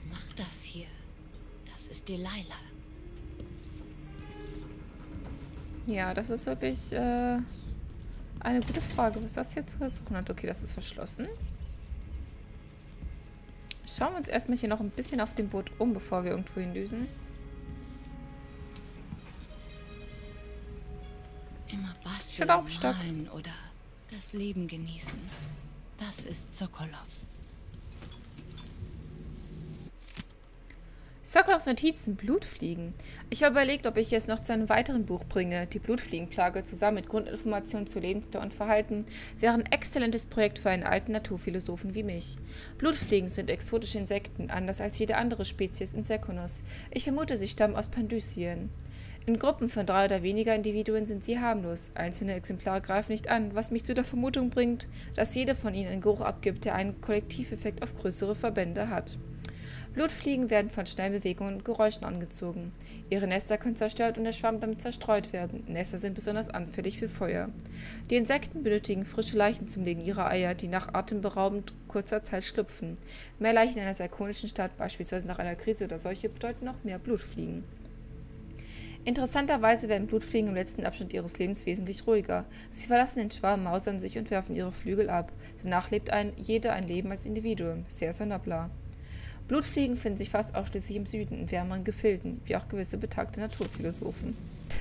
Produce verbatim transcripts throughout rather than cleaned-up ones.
Was macht das hier? Das ist Delilah. Ja, das ist wirklich äh, eine gute Frage, was das jetzt zu suchen hat. Okay, das ist verschlossen. Schauen wir uns erstmal hier noch ein bisschen auf dem Boot um, bevor wir irgendwo hindüsen. Immer basteln, Schraubstock. malen oder das Leben genießen. Das ist Sokolov. Sokolovs Notizen, Blutfliegen. Ich habe überlegt, ob ich es noch zu einem weiteren Buch bringe. Die Blutfliegenplage zusammen mit Grundinformationen zu Lebensdauer und Verhalten wäre ein exzellentes Projekt für einen alten Naturphilosophen wie mich. Blutfliegen sind exotische Insekten, anders als jede andere Spezies in Sekonos. Ich vermute, sie stammen aus Pandysien. In Gruppen von drei oder weniger Individuen sind sie harmlos. Einzelne Exemplare greifen nicht an, was mich zu der Vermutung bringt, dass jede von ihnen einen Geruch abgibt, der einen Kollektiveffekt auf größere Verbände hat. Blutfliegen werden von Schnellbewegungen und Geräuschen angezogen. Ihre Nester können zerstört und der Schwarm damit zerstreut werden. Nester sind besonders anfällig für Feuer. Die Insekten benötigen frische Leichen zum Legen ihrer Eier, die nach atemberaubend kurzer Zeit schlüpfen. Mehr Leichen in einer sarkonischen Stadt, beispielsweise nach einer Krise oder Seuche, bedeuten noch mehr Blutfliegen. Interessanterweise werden Blutfliegen im letzten Abschnitt ihres Lebens wesentlich ruhiger. Sie verlassen den Schwarm, mausern sich und werfen ihre Flügel ab. Danach lebt ein, jeder ein Leben als Individuum. Sehr sonderbar. Blutfliegen finden sich fast ausschließlich im Süden, in wärmeren Gefilden, wie auch gewisse betagte Naturphilosophen.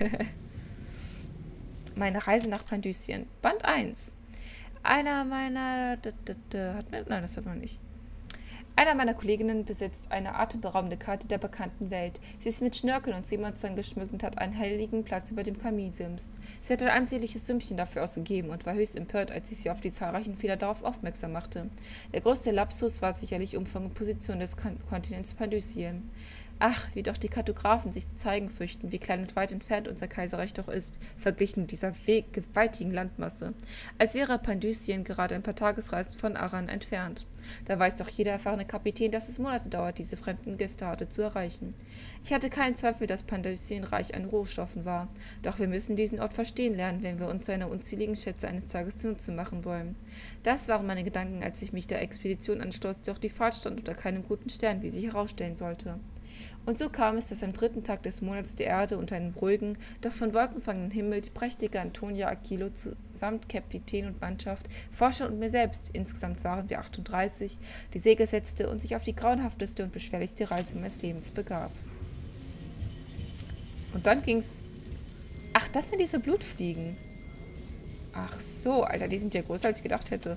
Meine Reise nach Pandysien. Band eins. Einer meiner... Nein, das hat man nicht. Einer meiner Kolleginnen besitzt eine atemberaubende Karte der bekannten Welt. Sie ist mit Schnörkeln und Seemannsgarn geschmückt und hat einen heiligen Platz über dem Kaminsims. Sie hat ein ansehnliches Sümmchen dafür ausgegeben und war höchst empört, als ich sie auf die zahlreichen Fehler darauf aufmerksam machte. Der größte Lapsus war sicherlich Umfang und Position des Kon Kontinents Pandysien. Ach, wie doch die Kartografen sich zu zeigen fürchten, wie klein und weit entfernt unser Kaiserreich doch ist, verglichen mit dieser gewaltigen Landmasse. Als wäre Pandysien gerade ein paar Tagesreisen von Aran entfernt. Da weiß doch jeder erfahrene Kapitän, dass es Monate dauert, diese fremden Gästeharte zu erreichen. Ich hatte keinen Zweifel, dass Pandysien reich an Rohstoffen war. Doch wir müssen diesen Ort verstehen lernen, wenn wir uns seine unzähligen Schätze eines Tages zunutze machen wollen. Das waren meine Gedanken, als ich mich der Expedition anschloss, doch die Fahrt stand unter keinem guten Stern, wie sich herausstellen sollte. Und so kam es, dass am dritten Tag des Monats die Erde unter einem ruhigen, doch von Wolken umfangenen Himmel die prächtige Antonia Aquilo samt Kapitän und Mannschaft, Forscher und mir selbst, insgesamt waren wir achtunddreißig, die Segel setzte und sich auf die grauenhafteste und beschwerlichste Reise meines Lebens begab. Und dann ging's... Ach, das sind diese Blutfliegen. Ach so, Alter, die sind ja größer, als ich gedacht hätte.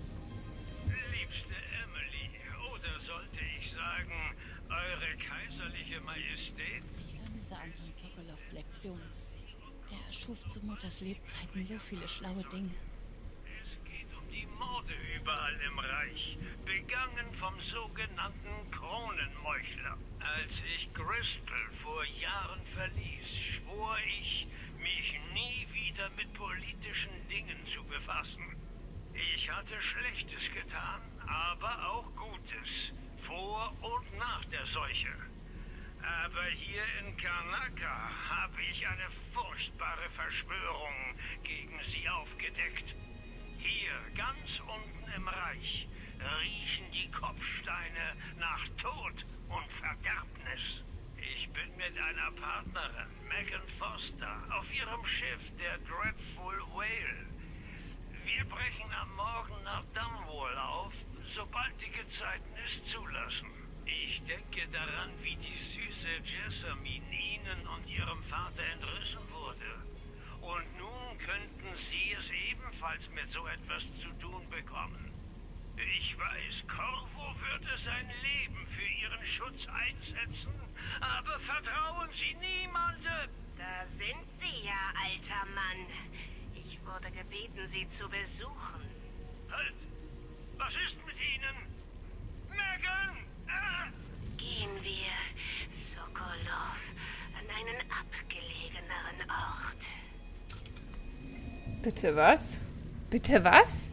Lektion. Er erschuf zu Mutters Lebzeiten so viele schlaue Dinge. Es geht um die Morde überall im Reich, begangen vom sogenannten Kronenmeuchler. Als ich Gristol vor Jahren verließ, schwor ich, mich nie wieder mit politischen Dingen zu befassen. Ich hatte Schlechtes getan, aber auch Gutes, vor und nach der Seuche. Aber hier in Karnaca habe ich eine furchtbare Verschwörung gegen sie aufgedeckt. Hier, ganz unten im Reich, riechen die Kopfsteine nach Tod und Verderbnis. Ich bin mit einer Partnerin, Megan Foster, auf ihrem Schiff, der Dreadful Whale. Wir brechen am Morgen nach Dunwall auf, sobald die Gezeiten es zulassen. Ich denke daran, wie die süße Jessamine Ihnen und Ihrem Vater entrissen wurde. Und nun könnten Sie es ebenfalls mit so etwas zu tun bekommen. Ich weiß, Corvo würde sein Leben für Ihren Schutz einsetzen, aber vertrauen Sie niemandem! Da sind Sie ja, alter Mann. Ich wurde gebeten, Sie zu besuchen. Halt! Was ist mit Ihnen? Megan! Gehen wir, Sokolov, an einen abgelegeneren Ort. Bitte was? Bitte was?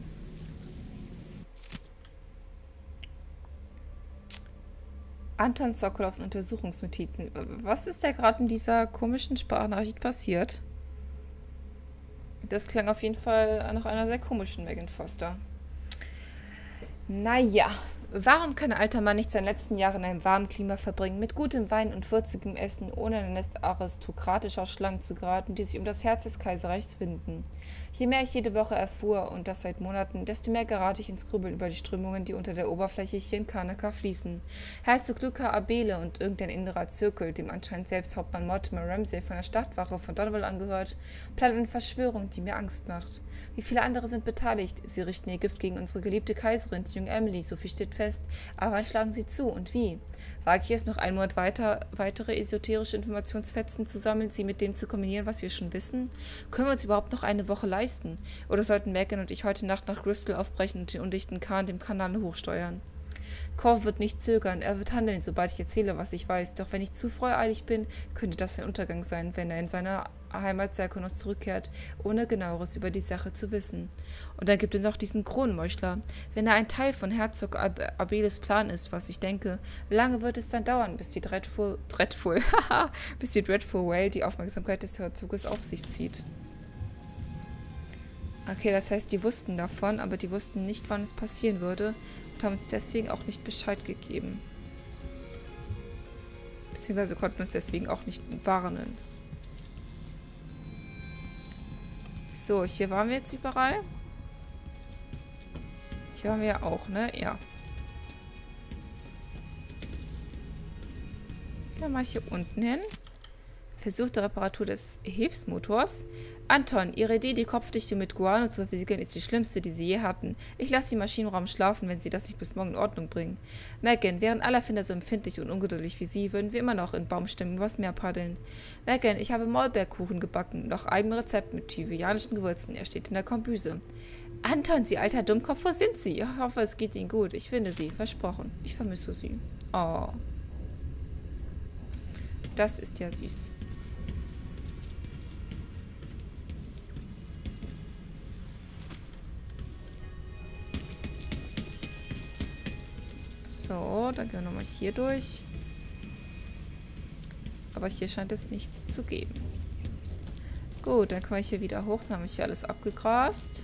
Anton Sokolovs Untersuchungsnotizen. Was ist da gerade in dieser komischen Sprachnachricht passiert? Das klang auf jeden Fall nach einer sehr komischen Megan Foster. Naja, Warum kann ein alter Mann nicht seine letzten Jahre in einem warmen Klima verbringen, mit gutem Wein und würzigem Essen, ohne ein Nest aristokratischer Schlangen zu geraten, die sich um das Herz des Kaiserreichs winden? Je mehr ich jede Woche erfuhr, und das seit Monaten, desto mehr gerate ich ins Grübeln über die Strömungen, die unter der Oberfläche hier in Karnaca fließen. Herzog Luca Abele und irgendein innerer Zirkel, dem anscheinend selbst Hauptmann Mortimer Ramsay von der Stadtwache von Dunwall angehört, plant eine Verschwörung, die mir Angst macht. Wie viele andere sind beteiligt? Sie richten ihr Gift gegen unsere geliebte Kaiserin, die junge Emily, so viel steht fest. Aber wann schlagen sie zu und wie? Wage ich es noch einen Monat weiter, weitere esoterische Informationsfetzen zu sammeln, sie mit dem zu kombinieren, was wir schon wissen? Können wir uns überhaupt noch eine Woche leisten? Oder sollten Megan und ich heute Nacht nach Bristol aufbrechen und den undichten Kahn dem Kanal hochsteuern? Corv wird nicht zögern, er wird handeln, sobald ich erzähle, was ich weiß. Doch wenn ich zu voreilig bin, könnte das ein Untergang sein, wenn er in seine Heimat Serkonos zurückkehrt, ohne genaueres über die Sache zu wissen. Und dann gibt es noch diesen Kronenmeuchler. Wenn er ein Teil von Herzog Ab Abeles Plan ist, was ich denke, wie lange wird es dann dauern, bis die Dreadful, Dreadful, bis die Dreadful Whale die Aufmerksamkeit des Herzoges auf sich zieht? Okay, das heißt, die wussten davon, aber die wussten nicht, wann es passieren würde und haben uns deswegen auch nicht Bescheid gegeben. Beziehungsweise konnten uns deswegen auch nicht warnen. So, hier waren wir jetzt überall. Hier waren wir ja auch, ne? Ja. Dann mache ich hier unten hin. Versuchte Reparatur des Hilfsmotors. Anton, Ihre Idee, die Kopfdichte mit Guano zu versiegeln, ist die schlimmste, die Sie je hatten. Ich lasse Sie im Maschinenraum schlafen, wenn Sie das nicht bis morgen in Ordnung bringen. Megan, wären alle Erfinder so empfindlich und ungeduldig wie Sie, würden wir immer noch in Baumstämmen übers Meer paddeln. Megan, ich habe Maulbeerkuchen gebacken, nach eigenem Rezept mit tyvianischen Gewürzen. Er steht in der Kombüse. Anton, Sie alter Dummkopf, wo sind Sie? Ich hoffe, es geht Ihnen gut. Ich finde Sie, versprochen. Ich vermisse Sie. Oh. Das ist ja süß. So, dann gehen wir nochmal hier durch. Aber hier scheint es nichts zu geben. Gut, dann komme ich hier wieder hoch. Dann habe ich hier alles abgegrast.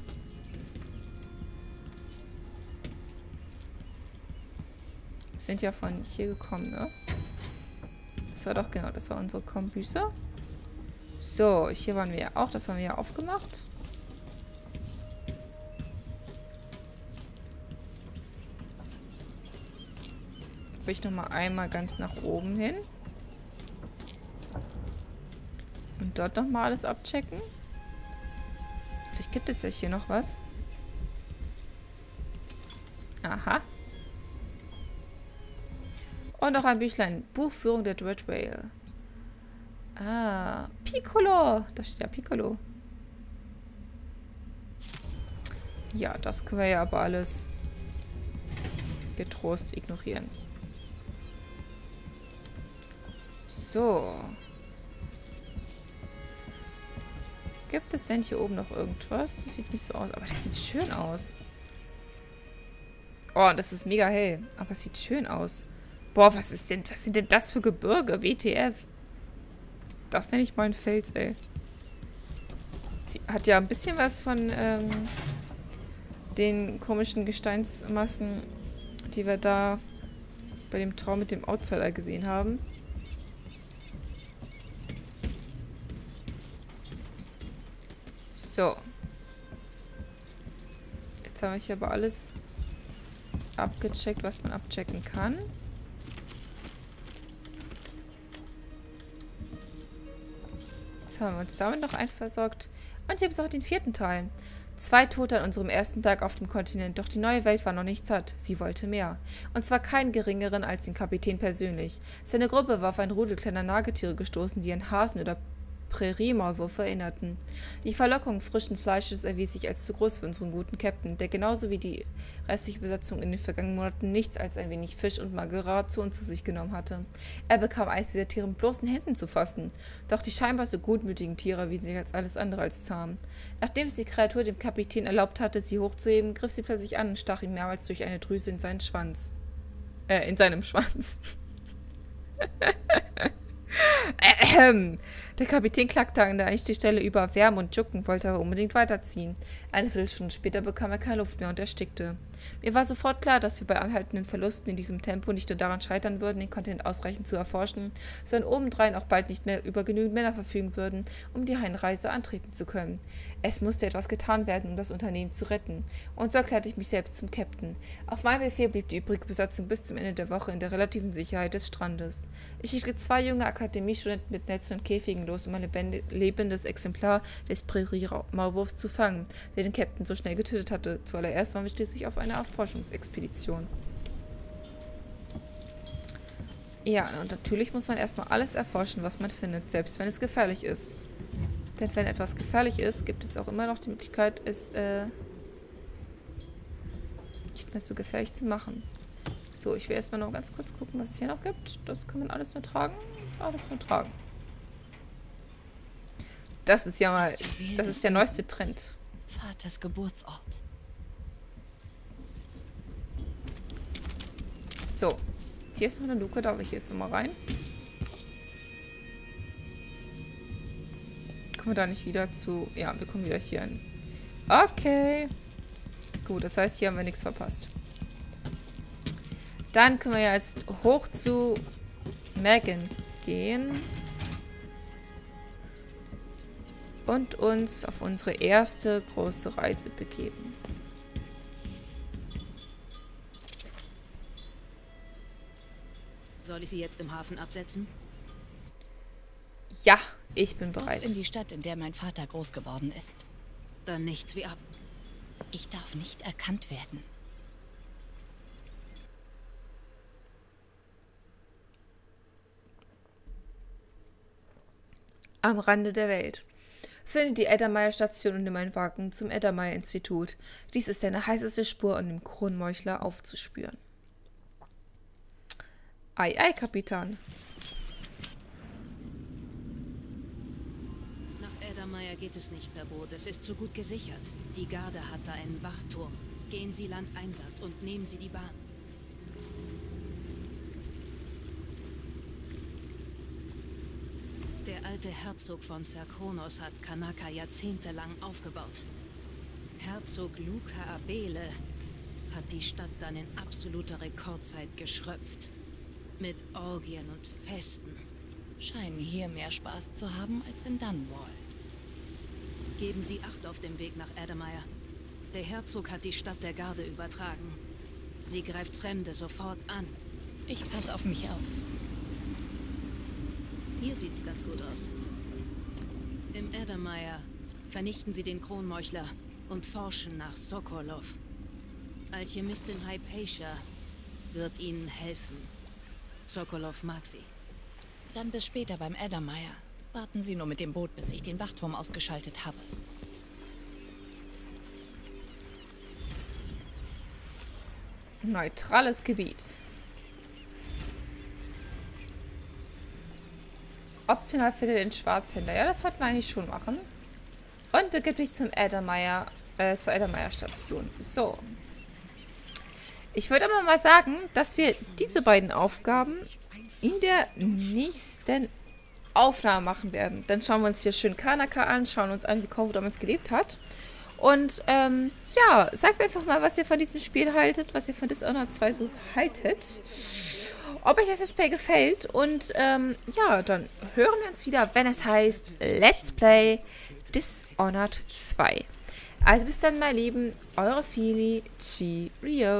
Wir sind ja von hier gekommen, ne? Das war doch genau, das war unsere Kombüse. So, hier waren wir ja auch. Das haben wir ja aufgemacht. Ich noch mal einmal ganz nach oben hin. Und dort noch mal alles abchecken. Vielleicht gibt es ja hier noch was. Aha. Und noch ein Büchlein. Buchführung der Dread Whale. Ah, Piccolo. Da steht ja Piccolo. Ja, das können wir ja aber alles getrost ignorieren. So. Gibt es denn hier oben noch irgendwas? Das sieht nicht so aus. Aber das sieht schön aus. Oh, das ist mega hell. Aber es sieht schön aus. Boah, was ist denn, was sind denn das für Gebirge? W T F. Das nenne ich mal ein Fels, ey. Sie hat ja ein bisschen was von ähm, den komischen Gesteinsmassen, die wir da bei dem Tor mit dem Outsider gesehen haben. So. Jetzt habe ich aber alles abgecheckt, was man abchecken kann. Jetzt haben wir uns damit noch einversorgt. Und hier gibt es auch den vierten Teil. Zwei Tote an unserem ersten Tag auf dem Kontinent, doch die neue Welt war noch nicht satt. Sie wollte mehr. Und zwar keinen geringeren als den Kapitän persönlich. Seine Gruppe war auf ein Rudel kleiner Nagetiere gestoßen, die an Hasen oder Präriemaulwurf erinnerten. Die Verlockung frischen Fleisches erwies sich als zu groß für unseren guten Captain, der genauso wie die restliche Besatzung in den vergangenen Monaten nichts als ein wenig Fisch und magere Ration zu sich genommen hatte. Er bekam eins dieser Tiere mit bloßen Händen zu fassen, doch die scheinbar so gutmütigen Tiere erwiesen sich als alles andere als zahm. Nachdem es die Kreatur dem Kapitän erlaubt hatte, sie hochzuheben, griff sie plötzlich an und stach ihm mehrmals durch eine Drüse in seinen Schwanz. Äh, in seinem Schwanz. Ahem. Der Kapitän klackte an der Einstichstelle über Wärme und Jucken, wollte aber unbedingt weiterziehen. Eine Viertelstunde später bekam er keine Luft mehr und erstickte. Mir war sofort klar, dass wir bei anhaltenden Verlusten in diesem Tempo nicht nur daran scheitern würden, den Kontinent ausreichend zu erforschen, sondern obendrein auch bald nicht mehr über genügend Männer verfügen würden, um die Heimreise antreten zu können. Es musste etwas getan werden, um das Unternehmen zu retten. Und so erklärte ich mich selbst zum Captain. Auf meinen Befehl blieb die übrige Besatzung bis zum Ende der Woche in der relativen Sicherheit des Strandes. Ich schickte zwei junge Akademiestudenten mit Netzen und Käfigen los, um ein lebendes Exemplar des Prärie-Maulwurfs zu fangen, der den Captain so schnell getötet hatte. Zuallererst waren wir schließlich auf einer Erforschungsexpedition. Ja, und natürlich muss man erstmal alles erforschen, was man findet, selbst wenn es gefährlich ist. Denn wenn etwas gefährlich ist, gibt es auch immer noch die Möglichkeit, es äh, nicht mehr so gefährlich zu machen. So, ich will erstmal noch ganz kurz gucken, was es hier noch gibt. Das kann man alles nur tragen. Alles nur tragen. Das ist ja mal, das ist der neueste Trend. Vaters Geburtsort. So, hier ist noch eine Luke, darf ich jetzt mal rein? Kommen wir da nicht wieder zu... Ja, wir kommen wieder hier hin. Okay. Gut, das heißt, hier haben wir nichts verpasst. Dann können wir ja jetzt hoch zu Megan gehen. Und uns auf unsere erste große Reise begeben. Soll ich sie jetzt im Hafen absetzen? Ja, ich bin Auf bereit. in die Stadt, in der mein Vater groß geworden ist. Dann nichts wie ab. Ich darf nicht erkannt werden. Am Rande der Welt. Finde die Eddermeyer-Station und nimm einen Wagen zum Eddermeyer-Institut. Dies ist deine heißeste Spur, um den Kronmeuchler aufzuspüren. Ei, ei, Kapitän. Nach Eddermeyer geht es nicht per Boot. Es ist zu gut gesichert. Die Garde hat da einen Wachturm. Gehen Sie landeinwärts und nehmen Sie die Bahn. Der alte Herzog von Serkonos hat Kanaka jahrzehntelang aufgebaut. Herzog Luca Abele hat die Stadt dann in absoluter Rekordzeit geschröpft. Mit Orgien und Festen. Scheinen hier mehr Spaß zu haben als in Dunwall. Geben Sie Acht auf dem Weg nach Eddermeyer. Der Herzog hat die Stadt der Garde übertragen. Sie greift Fremde sofort an. Ich passe auf mich auf. Hier sieht's ganz gut aus. Im Eddermeyer vernichten Sie den Kronmeuchler und forschen nach Sokolov. Alchemistin Hypatia wird Ihnen helfen. Sokolov mag sie. Dann bis später beim Eddermeyer. Warten Sie nur mit dem Boot, bis ich den Wachturm ausgeschaltet habe. Neutrales Gebiet. Optional finde den Schwarzhändler. Ja, das sollten wir eigentlich schon machen. Und begib dich zum Eddermeyer, äh, zur Eddermeyer-Station. So. Ich würde aber mal sagen, dass wir diese beiden Aufgaben in der nächsten Aufnahme machen werden. Dann schauen wir uns hier schön Kanaka an, schauen uns an, wie Corvo damals gelebt hat. Und ähm, ja, sagt mir einfach mal, was ihr von diesem Spiel haltet, was ihr von Dishonored zwei so haltet. Ob euch das Let's Play gefällt. Und ähm, ja, dann hören wir uns wieder, wenn es heißt Let's Play Dishonored zwei. Also bis dann, meine Lieben, eure Fini. Cheerio.